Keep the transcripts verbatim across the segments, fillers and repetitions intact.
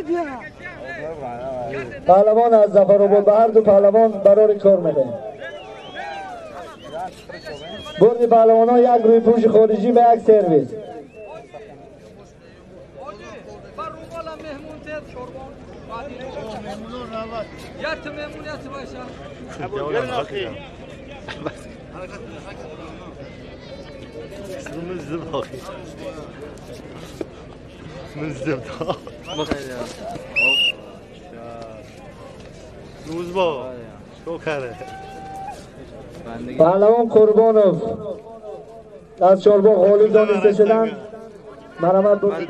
پهلوان از ظفرآباد به هر دو پهلوان برای کار میده. برد پهلوان ها یک روی پوش خارجی و یک سرویس. پهلوان قربانوف از چارباغ غالب دانسته شدن. مرحمت بود.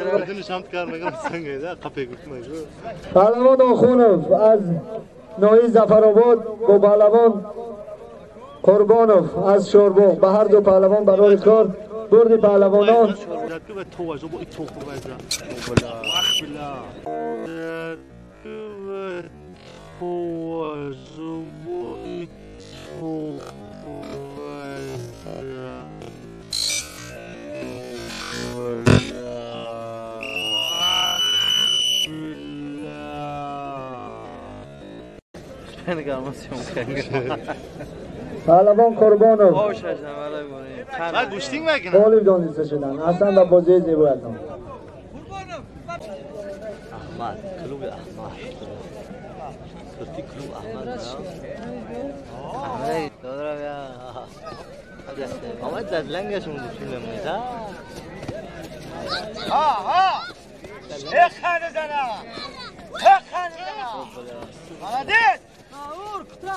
پهلوان آخونوف از ناحیه ظفرآباد با پهلوان قربانوف از چارباغ به هر دو پهلوان برای کار. برد پهلوانان پهلوان قربانوف غالب دانسته شدن. اصلا به بازی زیبایتان احمد کلوب احمد سرتی کلوب احمد احمد دادرم یا آمد در لنگشون دوشون نمید ها ها ایک خانه زنه ایک خانه زنه آمدید ناور کترا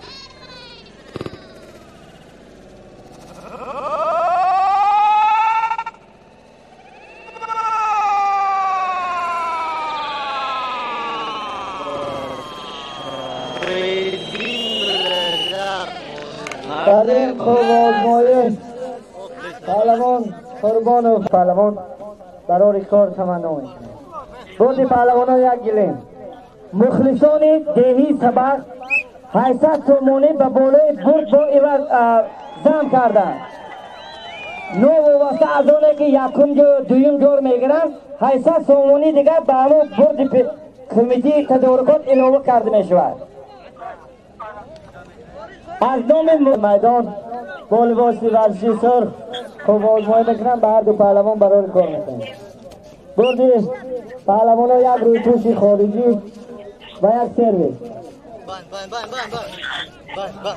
برای خواب‌آزمایی پهلوان قربانوف پهلوان برای کار تمنا میکنه. بردی پهلوان ها یک گلیم. مخلصان دهی سبق هشتصد تومانی به بالای برد با ایوز زم کردن. نو وابسته از اونه که یکم جو دویم جور میگیرن هشتصد تومانی دیگر به همون برد کمیتی تدارکات علاوه کرده میشود. از نام میدان با لباس ورزشی سرخ خوب آزمایی میکنن به هر دو پهلوان برای کار میکنن. بردی پهلوان ها یک روی پوشی خارجی و یک سرویس. بان بان بان بان بان بان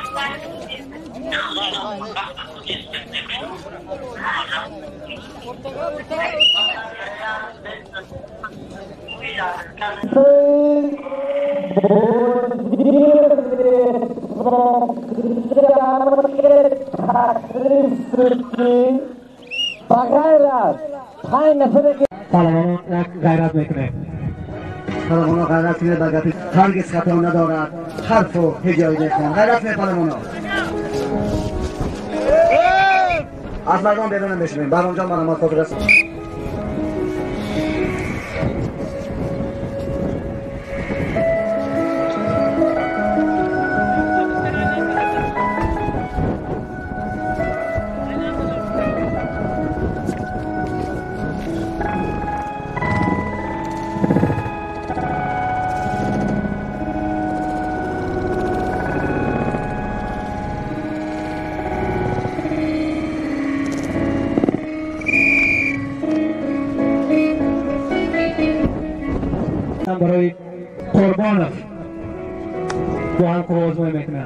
بغیرت پنج نفره که پهلوان غیرت میکنه. پهلوان غیرت میکنه بگفت هرگز خطا ندارد. حرف و هجایی میکنه. غیرت میکنه پهلوان. از مردم بیرون بشویم. برام جان برام خود رسید. برای قربانوف با هم خوب آزمایی میکنن.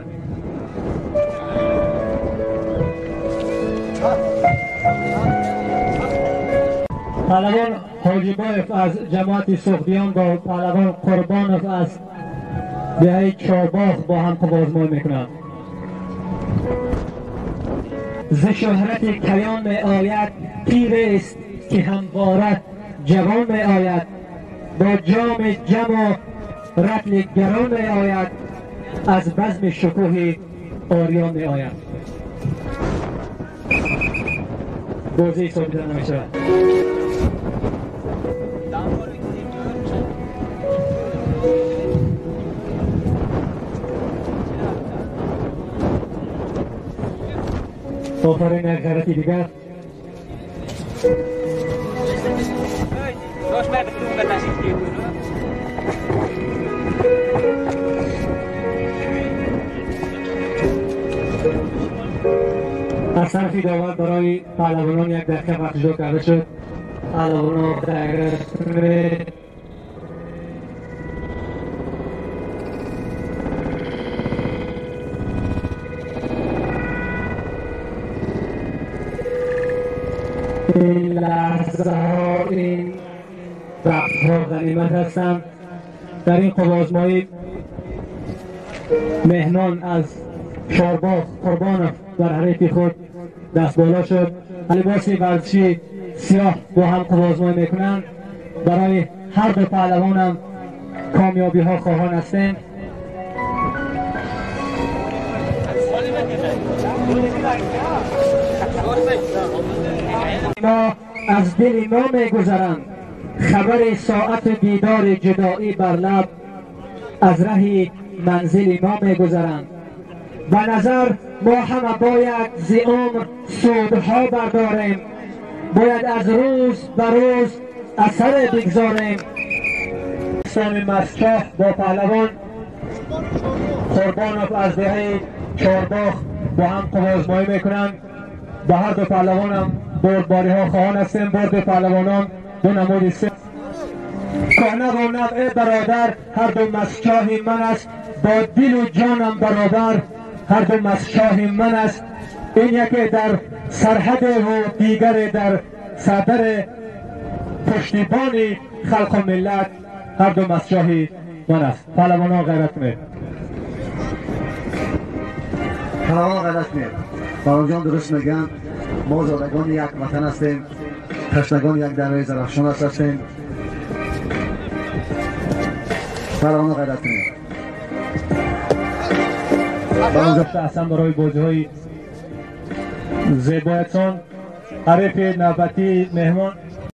پهلوان حاجی بایف از جماعت سوخدیان با پهلوان قربانوف از دهه چارباغ با هم خوب آزمایی میکنن. ز شهرت کیان می آید پیر است که هموارد جوان می آید. با جام جم و رطل گران می آید. از بزم شکوه آریان می آید. بازی ثابت نمی شود. آفرین یک غیرتی دیگر. Dos metros de un gata sin صرفی داور برای پهلوانان یک دقیقه وقت اجرا کرده شد. پهلوانان دقیقه این لحظه ها این وقت ها غنیمت هستند. در این قوازمایی مهنان از چارباغ قربانوف در حریف خود دست بالا شد. لباس ورزشی سیاه با هم قوازمایی میکنند. برای هر دو پهلوان هم کامیابی ها خواهان هستند. ما از دل ما میگذرند خبر ساعت دیدار جدایی بر لب، از ره منزل ما میگذرند. به نظر ما همه باید ز عمر سودها برداریم، باید از روز به روز اثر بگذاریم. سام مسچاه با پهلوان قربانوف از دهه چارباغ با هم قوازمایی میکنند. به هر دو پهلوان هم بردباری ها خواهان هستیم. برد پهلوانان دو نمود سه کهنه و نوع برادر، هر دو مسچاه من است، با دل و جانم برابر هر دو مسچاه من است. این یکی در سرحد و دیگر در صدر پشتیبان خلق و ملت، هر دو مسچاه من است. پهلوانان غیرت میر پهلوان غیرت میر باران جان درست میگن. ما زادگان یک وطن هستیم، تشنگان یک دره زرفشان هستیم. پهلوان غیرت میر باران جان احسن برای بازی های زیبایتان. حریف نوبتی مهمان